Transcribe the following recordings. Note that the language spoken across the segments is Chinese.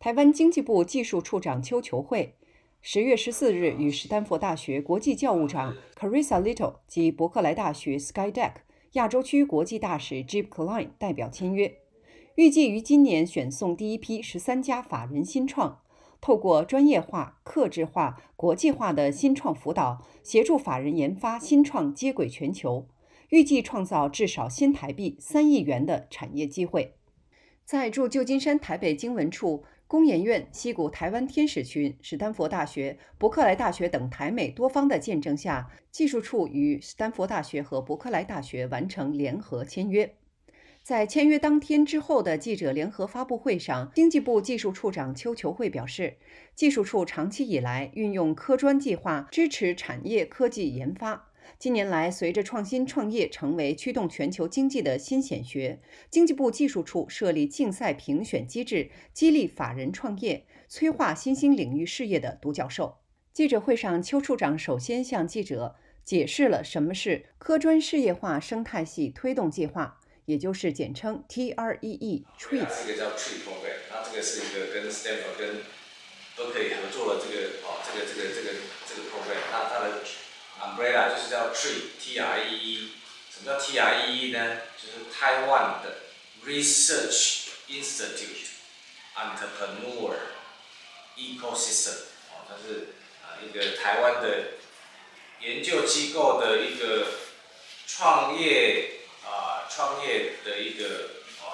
台湾经济部技术处长邱求慧10月14日与史丹佛大学国际教务长 Carissa Little 及伯克莱大学 Skydeck 亚洲区国际大使 Jip Klein 代表签约，预计于今年选送第一批13家法人新创，透过专业化、客制化、国际化的新创辅导，协助法人研发新创接轨全球，预计创造至少新台币3亿元的产业机会。在驻旧金山台北经文处、工研院、矽谷台湾天使群、史丹佛大学、伯克莱大学等台美多方的见证下，技术处与史丹佛大学和伯克莱大学完成联合签约。在签约当天之后的记者联合发布会上，经济部技术处长邱求慧表示，技术处长期以来运用科专计划支持产业科技研发。近年来，随着创新创业成为驱动全球经济的新显学，经济部技术处设立竞赛评选机制，激励法人创业，催化新兴领域事业的独角兽。记者会上，邱处长首先向记者解释了什么是科专事业化生态系推动计划，也就是简称 TREE。 这个叫 TREE Program， 那这个是一个跟 Stanford 跟Berkeley合作的这个program， 那它的 umbrella 就是叫 TREE。什么叫 TREE 呢？就是台湾的 Research Institute Entrepreneur Ecosystem， 它是一个台湾的研究机构的一个创业的一个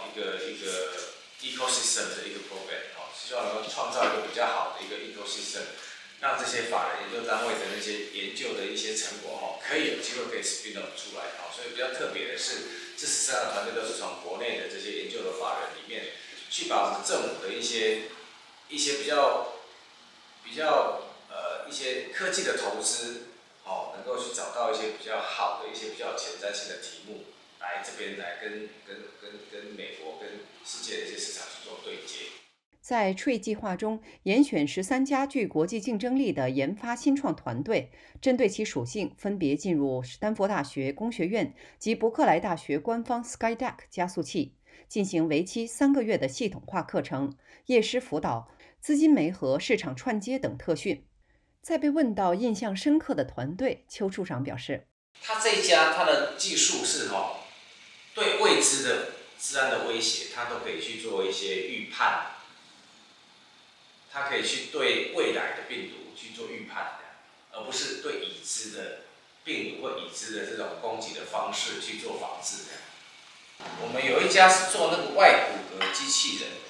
ecosystem 的一个 program， 希望能够创造一个比较好的一个 ecosystem， 让这些法人研究单位的那些研究的一些成果可以有机会可以 spin out 出来。所以比较特别的是，这13个团队都是从国内的这些研究的法人里面，去把我们政府的一些比较一些科技的投资，能够去找到一些比较好的一些比较前瞻性的题目，来这边来跟美国跟世界的一些市场去做对接。 在 TREE 计划中，严选13家具国际竞争力的研发新创团队，针对其属性，分别进入史丹佛大学工学院及伯克莱大学官方 Skydeck 加速器，进行为期3个月的系统化课程、业师辅导、资金媒合、市场串接等特训。在被问到印象深刻的团队，邱处长表示， 他这一家他的技术是对未知的治安的威胁，他都可以去做一些预判，他可以去对未来的病毒去做预判，而不是对已知的病毒或已知的这种攻击的方式去做防治。我们有一家是做那个外骨骼机器人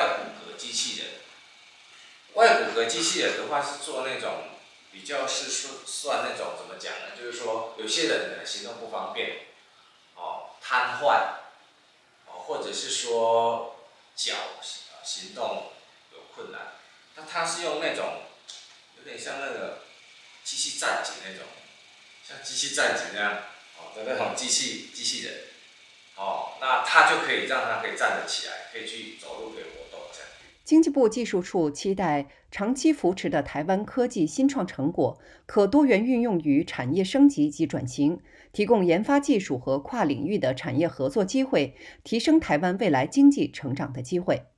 的话是做那种比较是算那种怎么讲呢？就是说有些人行动不方便，瘫痪，或者是说脚行动有困难，那他是用那种有点像那个机器战警那种，像机器战警那样的那种机器人，那他就可以让他可以站得起来，可以去走路，可以活动这样。 经济部技术处期待长期扶持的台湾科技新创成果可多元运用于产业升级及转型，提供研发技术和跨领域的产业合作机会，提升台湾未来经济成长的机会。